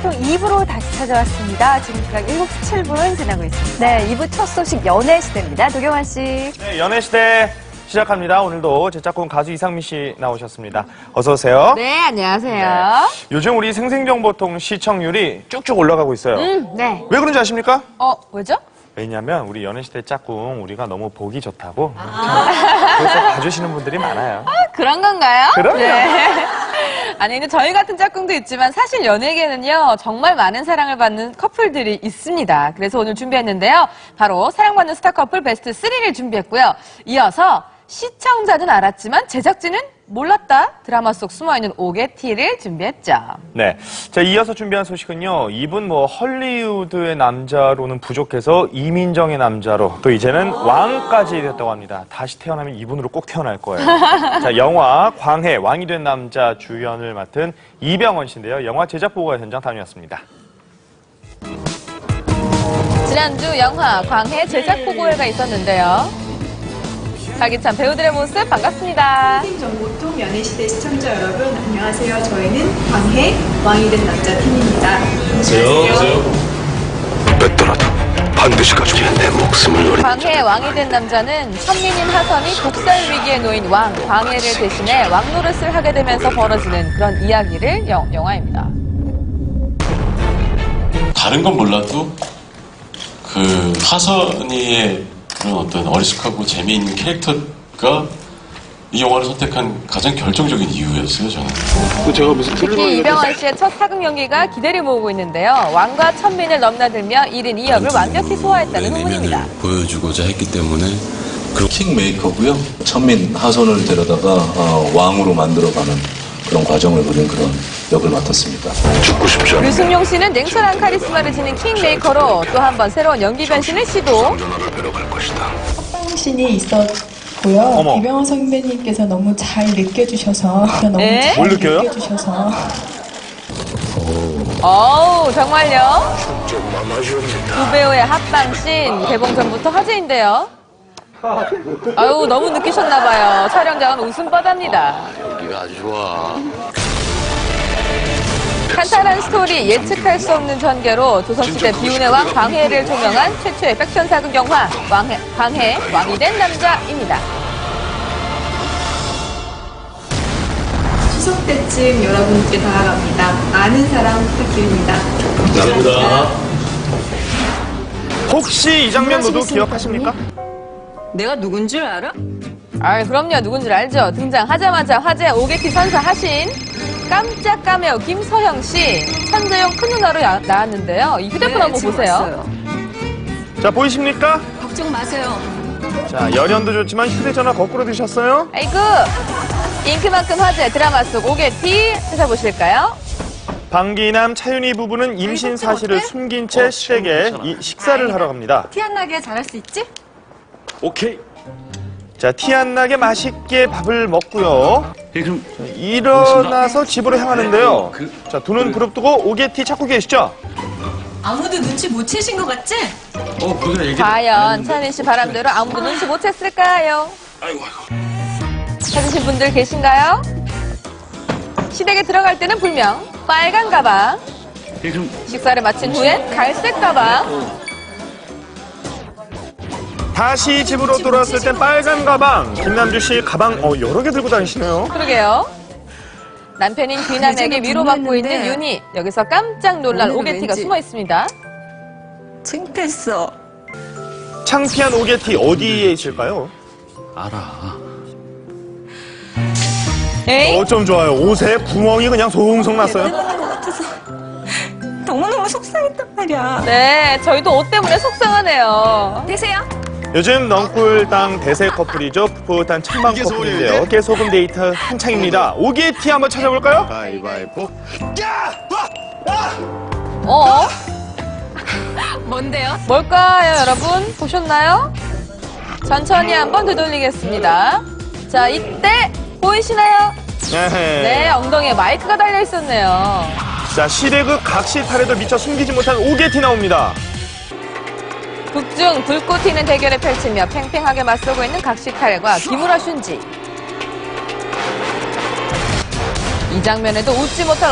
생생정보통 2부로 다시 찾아왔습니다. 지금 시각 7시 7분 지나고 있습니다. 네, 2부 첫 소식 연애시대입니다. 도경환 씨. 네, 연애시대 시작합니다. 오늘도 제 짝꿍 가수 이상민 씨 나오셨습니다. 어서 오세요. 네, 안녕하세요. 네. 요즘 우리 생생정보통 시청률이 쭉쭉 올라가고 있어요. 네. 왜 그런지 아십니까? 왜죠? 왜냐면 우리 연애시대 짝꿍 우리가 너무 보기 좋다고 그래서 봐주시는 분들이 많아요. 그런 건가요? 그럼요. 네. 아니, 근데 저희 같은 짝꿍도 있지만 사실 연예계는요, 정말 많은 사랑을 받는 커플들이 있습니다. 그래서 오늘 준비했는데요. 바로 사랑받는 스타 커플 베스트 3를 준비했고요. 이어서 시청자는 알았지만 제작진은 몰랐다 드라마 속 숨어있는 오게티를 준비했죠. 네. 자, 이어서 준비한 소식은요. 이분 헐리우드의 남자로는 부족해서 이민정의 남자로 또 이제는 왕까지 됐다고 합니다. 다시 태어나면 이분으로 꼭 태어날 거예요. 자, 영화 광해 왕이 된 남자 주연을 맡은 이병헌 씨인데요. 영화 제작 보고가 현장 다녀왔습니다. 지난주 영화 광해 제작 보고회가 있었는데요. 활기찬 배우들의 모습 반갑습니다. 생생정보통 연애시대 시청자 여러분 안녕하세요. 저희는 광해 왕이 된 남자 팀입니다. 안녕하세요. 뺏더라도 반드시 가져야 내 목숨을 노린 광해 왕이 된 남자는 천민인 하선이 독살 위기에 놓인 왕 광해를 대신해 왕 노릇을 하게 되면서 벌어지는 그런 이야기를 영화입니다. 다른 건 몰라도 그 하선이의 그런 어떤 어리숙하고 재미있는 캐릭터가 이 영화를 선택한 가장 결정적인 이유였어요, 저는. 제가 무슨 특히 이병헌 씨의 첫 사극 연기가 기대를 모으고 있는데요. 왕과 천민을 넘나들며 1인 2역을 완벽히 소화했다는 후문입니다. 보여주고자 했기 때문에 킹메이커고요. 천민 하선을 데려다가 왕으로 만들어가는 그런 과정을 그린 그런 역을 맡았습니다. 죽고 싶지 않아. 류승룡 씨는 냉철한 카리스마를 지닌 킹메이커로 또 한 번 새로운 연기 변신을 시도. 씬이 있었고요. 이병헌 선배님께서 너무 잘 느껴주셔서 뭘 느껴요? 어우, 정말요? 두 배우의 합방씬 개봉 전부터 화제인데요. 아유, 너무 느끼셨나봐요. 촬영장은 웃음바다입니다. 여기가 아주 좋아. 탄탄한 스토리, 예측할 수 없는 전개로 조선시대 비운의 왕 광해를 조명한 최초의 백션 사극 영화 광해 왕이 된 남자입니다. 추석 때쯤 여러분께 다가갑니다. 많은 사랑 부탁드립니다. 감사합니다. 혹시 이 장면 모두 기억하십니까? 내가 누군 줄 알아? 아, 그럼요. 누군 줄 알죠. 등장하자마자 화제 오게티 선사 하신 깜짝 카메오 김서영 씨, 천재용 큰 누나로 나왔는데요. 이 휴대폰 한번 보세요. 자, 보이십니까? 걱정 마세요. 자, 열연도 좋지만 휴대전화 거꾸로 드셨어요? 아이고, 잉크만큼 화제 드라마 속 오게티 찾아보실까요? 방기남 차윤희 부부는 임신 사실을 숨긴 채 시댁에 식사를 하러 갑니다. 티 안 나게 잘할 수 있지? 오케이. 자, 티 안 나게 맛있게 밥을 먹고요. 그럼 일어나서 집으로 향하는데요. 자, 두 눈 부릅뜨고 오게티 찾고 계시죠? 아무도 눈치 못 채신 것 같지? 과연 차윤희 씨 바람대로 아무도 눈치 못 챘을까요? 찾으신 분들 계신가요? 시댁에 들어갈 때는 분명 빨간 가방, 식사를 마친 후엔 갈색 가방, 다시 집으로 돌아왔을 땐 빨간 가방. 김남주 씨 가방 여러 개 들고 다니시네요. 그러게요. 남편인 귀남에게 위로받고 있는 윤희. 여기서 깜짝 놀랄 오게티가 숨어 있습니다. 창피했어. 창피한 오게티 어디에 있을까요? 알아. 에이? 어쩜 좋아요. 옷에 구멍이 그냥 송송 났어요. 너무너무 속상했단 말이야. 네, 저희도 옷 때문에 속상하네요. 되세요? 요즘 넌꿀당 대세 커플이죠. 풋풋한 천만 커플인데요. 깨소금 데이트 한창입니다. 오게티 한번 찾아볼까요? 가위바위보. 뭔데요? 뭘까요, 여러분? 보셨나요? 천천히 한번 되돌리겠습니다. 자, 이때 보이시나요? 네, 엉덩이에 마이크가 달려 있었네요. 자, 시래그 각시탈에도 미처 숨기지 못한 오게티 나옵니다. 극중 불꽃 튀는 대결을 펼치며 팽팽하게 맞서고 있는 각시탈과 기무라 슌지. 이 장면에도 웃지 못할